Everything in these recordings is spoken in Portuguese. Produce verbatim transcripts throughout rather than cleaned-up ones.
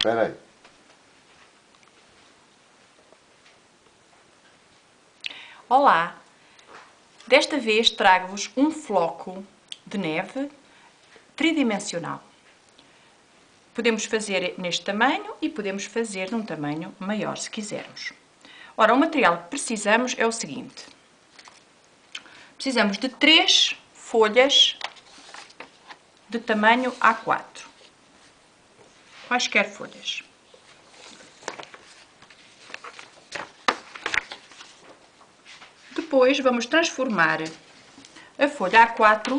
espera aí. Olá! Desta vez trago-vos um floco de neve tridimensional. Podemos fazer neste tamanho e podemos fazer num tamanho maior, se quisermos. Ora, o material que precisamos é o seguinte. Precisamos de três folhas de tamanho A quatro. Quaisquer folhas. Depois vamos transformar a folha A quatro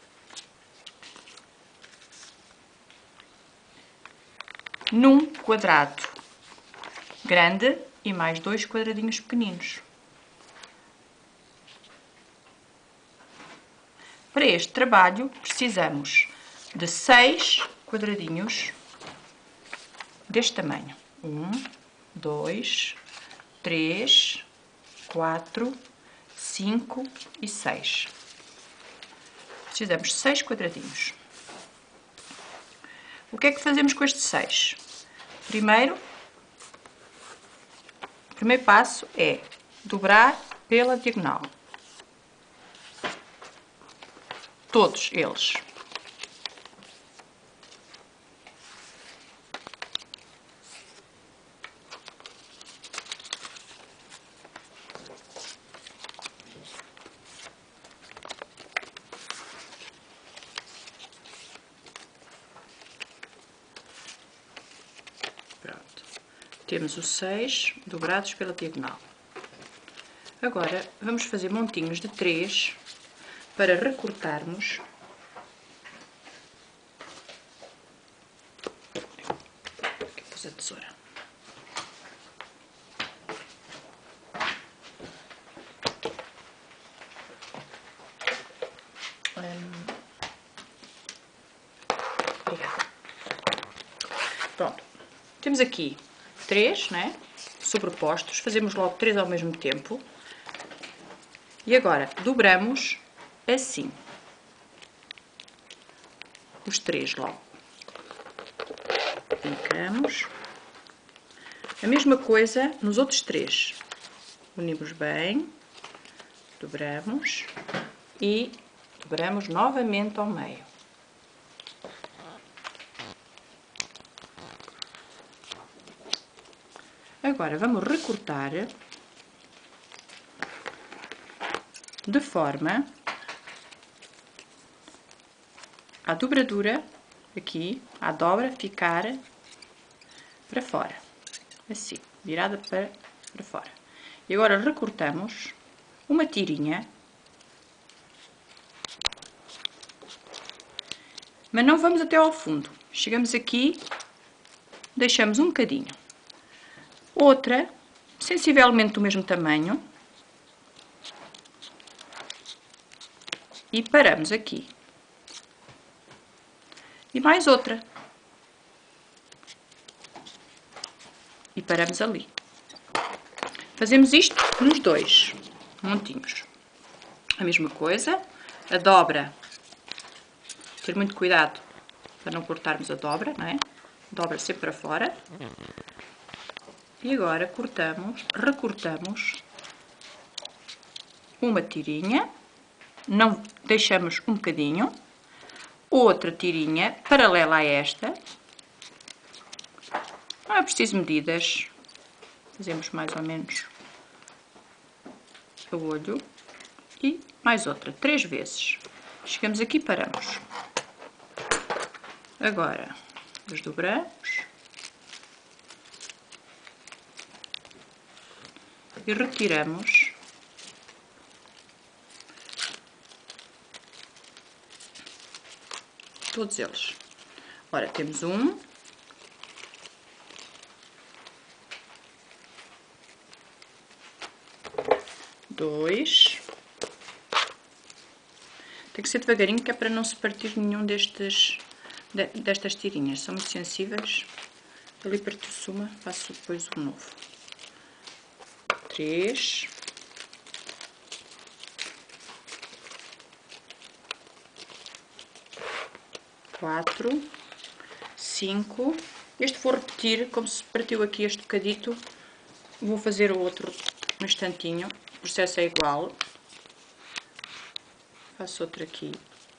num quadrado grande e mais dois quadradinhos pequeninos. Para este trabalho precisamos de seis quadradinhos deste tamanho. Um, dois, três, quatro, cinco e seis. Precisamos de seis quadradinhos. O que é que fazemos com estes seis? Primeiro, o primeiro passo é dobrar pela diagonal. Todos eles. Pronto. Temos os seis dobrados pela diagonal. Agora vamos fazer montinhos de três para recortarmos aqui pus a tesoura. Hum. Obrigada. Pronto. Temos aqui três, né? Sobrepostos. Fazemos logo três ao mesmo tempo. E agora dobramos assim. Os três logo. Brincamos. A mesma coisa nos outros três. Unimos bem. Dobramos. E dobramos novamente ao meio. Agora vamos recortar de forma a dobradura aqui, a dobra ficar para fora, assim, virada para, para fora. E agora recortamos uma tirinha, mas não vamos até ao fundo. Chegamos aqui, deixamos um bocadinho. Outra, sensivelmente do mesmo tamanho, e paramos aqui. E mais outra. E paramos ali. Fazemos isto nos dois montinhos. A mesma coisa, a dobra. Ter muito cuidado para não cortarmos a dobra, não é? Dobra sempre para fora. E agora cortamos, recortamos uma tirinha, não deixamos um bocadinho, outra tirinha paralela a esta, não é preciso medidas, fazemos mais ou menos a olho, e mais outra, três vezes. Chegamos aqui e paramos. Agora, desdobramos. E retiramos todos eles. Ora, temos um, dois, tem que ser devagarinho que é para não se partir nenhum destes, destas tirinhas, são muito sensíveis, ali partiu-se uma, faço depois um novo. Três, quatro, cinco, Este vou repetir, como se partiu aqui este bocadito, vou fazer o outro no instantinho, o processo é igual. Faço outro aqui.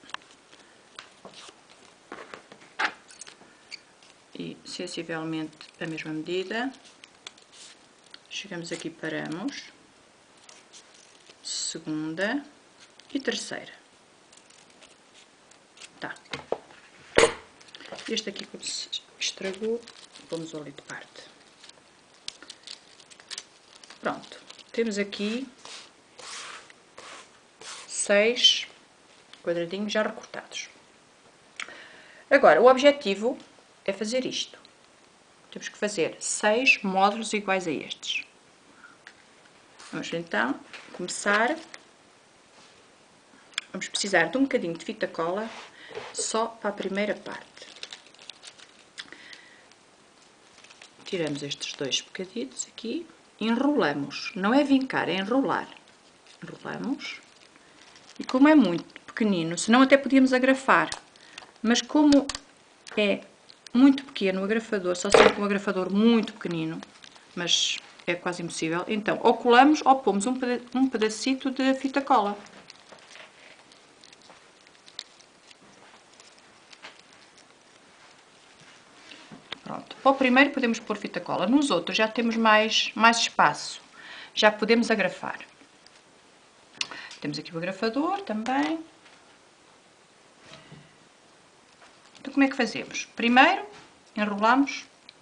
E sensivelmente a mesma medida. Chegamos aqui, paramos. Segunda e terceira. Tá. Este aqui, como se estragou, vamos ali de parte. Pronto. Temos aqui seis quadradinhos já recortados. Agora, o objetivo é fazer isto. Temos que fazer seis módulos iguais a estes. Vamos então começar. Vamos precisar de um bocadinho de fita cola só para a primeira parte. Tiramos estes dois bocaditos aqui, enrolamos. Não é vincar, é enrolar. Enrolamos. E como é muito pequenino, senão até podíamos agrafar. Mas como é muito pequeno o agrafador, só serve com um agrafador muito pequenino, mas é quase impossível, então ou colamos ou pomos um, peda um pedacito de fita cola. Pronto. Para o primeiro podemos pôr fita cola, nos outros já temos mais, mais espaço, já podemos agrafar. Temos aqui o agrafador também. Então como é que fazemos? Primeiro enrolamos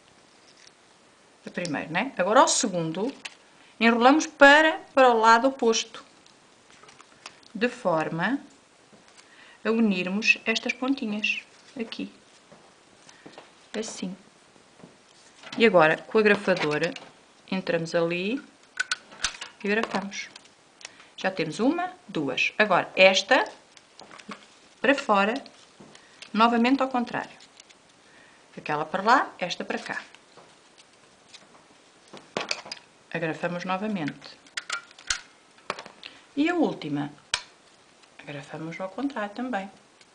o primeiro, né? Agora o segundo enrolamos para, para o lado oposto, de forma a unirmos estas pontinhas aqui, assim. E agora com o agrafador entramos ali e agrafamos. Já temos uma, duas. Agora esta para fora, novamente ao contrário. Aquela para lá, esta para cá. Agrafamos novamente. E a última, agrafamos ao contrário também.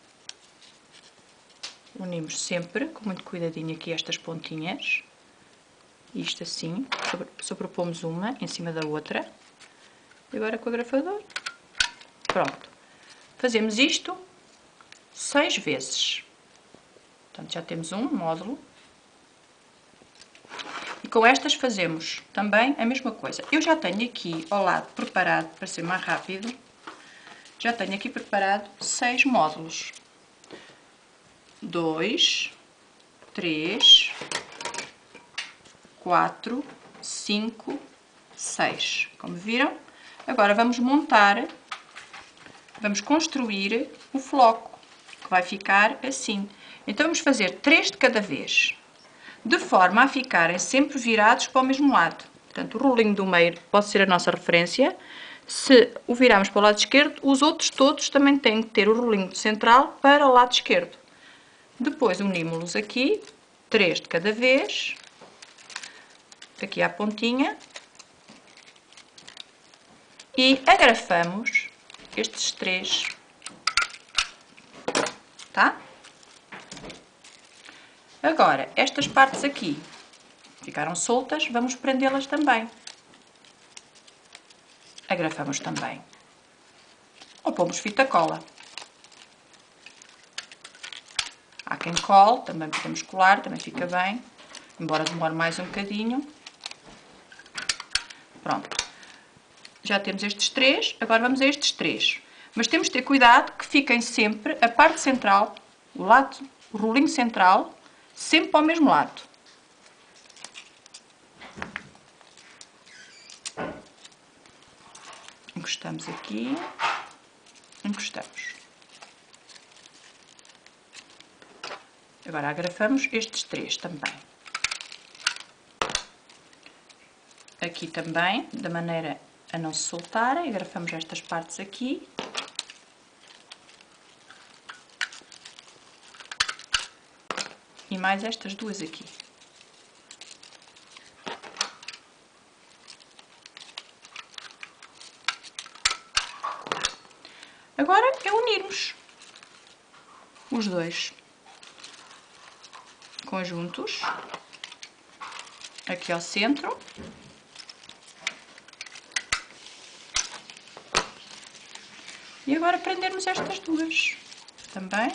Unimos sempre, com muito cuidadinho aqui, estas pontinhas. Isto assim, sobre, sobrepomos uma em cima da outra. E agora com o agrafador. Pronto. Fazemos isto seis vezes. Portanto, já temos um módulo. E com estas fazemos também a mesma coisa. Eu já tenho aqui ao lado preparado, para ser mais rápido, já tenho aqui preparado seis módulos. Dois, três, quatro, cinco, seis. Como viram? Agora vamos montar, vamos construir o floco, que vai ficar assim. Então vamos fazer três de cada vez, de forma a ficarem sempre virados para o mesmo lado. Portanto, o rolinho do meio pode ser a nossa referência. Se o virarmos para o lado esquerdo, os outros todos também têm que ter o rolinho central para o lado esquerdo. Depois unimos-los aqui, três de cada vez, aqui à pontinha, e agrafamos estes três, tá? Agora, estas partes aqui ficaram soltas, vamos prendê-las também. Agrafamos também. Ou pomos fita cola. Há quem cole, também podemos colar, também fica bem, embora demore mais um bocadinho. Pronto. Já temos estes três, agora vamos a estes três. Mas temos de ter cuidado que fiquem sempre a parte central, o lado, o rolinho central, sempre para o mesmo lado. Encostamos aqui, encostamos. Agora agrafamos estes três também. Aqui também, da maneira a não se soltarem, agrafamos estas partes aqui. E mais estas duas aqui. Agora é unirmos os dois conjuntos, aqui ao centro. E agora prendermos estas duas também.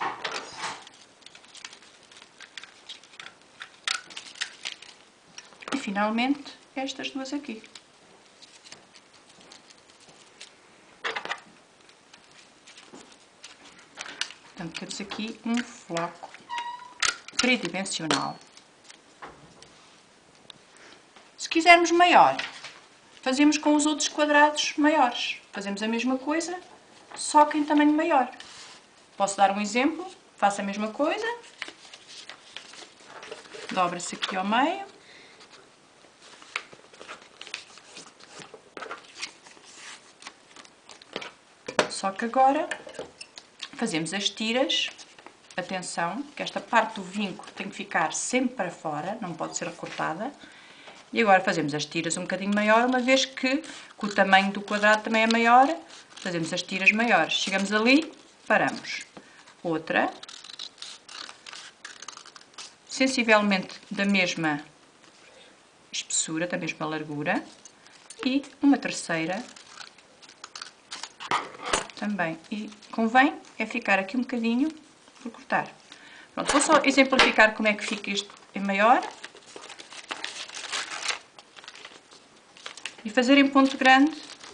E finalmente estas duas aqui. Portanto, temos aqui um floco tridimensional. Se quisermos maior, fazemos com os outros quadrados maiores. Fazemos a mesma coisa, só que em tamanho maior. Posso dar um exemplo? Faço a mesma coisa. Dobra-se aqui ao meio. Só que agora fazemos as tiras. Atenção, que esta parte do vinco tem que ficar sempre para fora, não pode ser recortada. E agora fazemos as tiras um bocadinho maior, uma vez que, que o tamanho do quadrado também é maior, fazemos as tiras maiores. Chegamos ali, paramos. Outra, sensivelmente da mesma espessura, da mesma largura. E uma terceira também. E convém é ficar aqui um bocadinho por cortar. Pronto, vou só exemplificar como é que fica isto em maior. E fazer em ponto grande.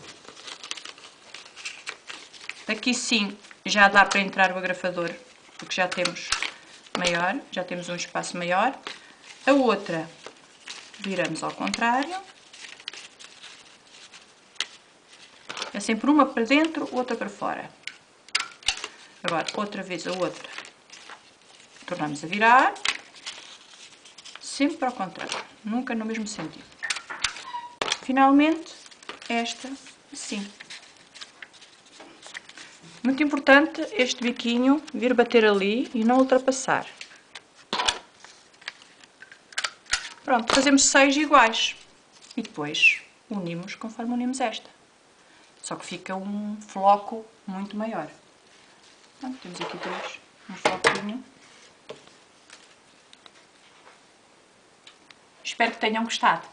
Aqui sim já dá para entrar o agrafador, porque já temos maior, já temos um espaço maior. A outra viramos ao contrário. É sempre uma para dentro, outra para fora. Agora, outra vez a outra. Tornamos a virar. Sempre ao contrário, nunca no mesmo sentido. Finalmente, esta assim. Muito importante este biquinho vir bater ali e não ultrapassar. Pronto, fazemos seis iguais. E depois unimos conforme unimos esta. Só que fica um floco muito maior. Pronto, temos aqui dois, um floquinho. Espero que tenham gostado.